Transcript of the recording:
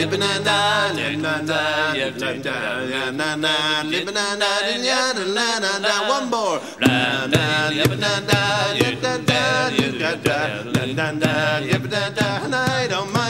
living and dying, living and dying, living and dying, living and dying, one more. Living and dying, living and dying, living and dying, living and dying, I don't mind.